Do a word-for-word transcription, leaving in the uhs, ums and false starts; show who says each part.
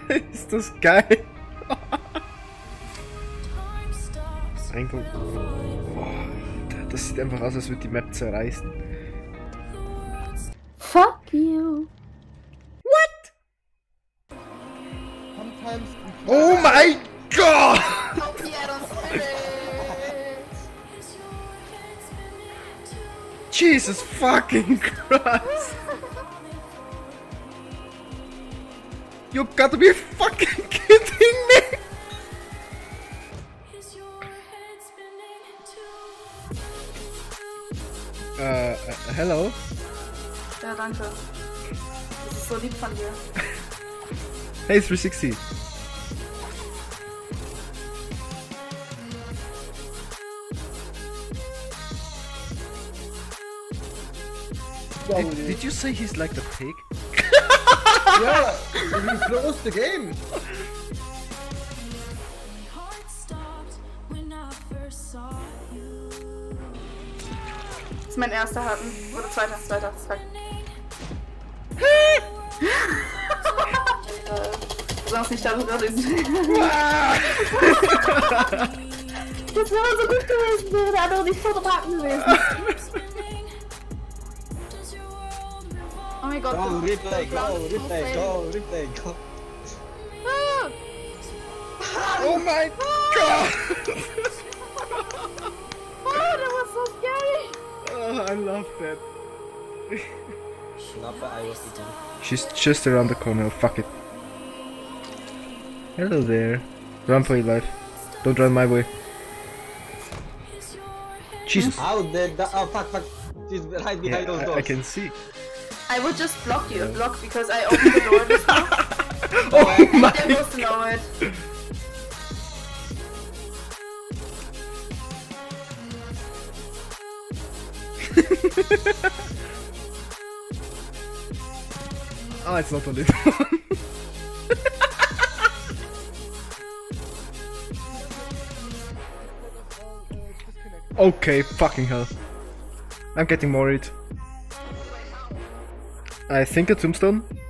Speaker 1: Ist das geil? Einfach. Oh, das sieht einfach aus, als würde die Map zerreißen.
Speaker 2: Fuck you.
Speaker 1: What? Oh mein Gott! Jesus fucking Christ! You gotta be fucking kidding me! Äh, uh, uh, hello?
Speaker 2: Ja, danke. Das ist so lieb von dir.
Speaker 1: Hey, three sixty. Did, did you say he's like the pig?
Speaker 3: Yeah, he closed the game.
Speaker 2: Das ist mein erster Haken. Oder zweiter, zweiter, zweiter. Sonst nicht darüber reden. Das wäre so gut gewesen, wäre der andere nicht so Haken gewesen. Oh mein Gott.
Speaker 3: Go, replay, go, replay, go, replay, go.
Speaker 1: Oh mein Gott!
Speaker 2: Oh, that was so scary!
Speaker 1: Oh, I love that.
Speaker 3: Schnappe, I was eating.
Speaker 1: She's just around the corner, fuck it. Hello there. Run for your life. Don't run my way. Jesus.
Speaker 3: How did that? Oh, fuck, fuck. She's right behind
Speaker 1: Yeah,
Speaker 3: those
Speaker 1: I,
Speaker 3: doors.
Speaker 1: I can see.
Speaker 2: I would just block you, block because I opened the door just now.
Speaker 1: Oh my
Speaker 2: They're supposed to know it.
Speaker 1: Oh, it's not on it. Okay, fucking hell. I'm getting worried. I think a tombstone.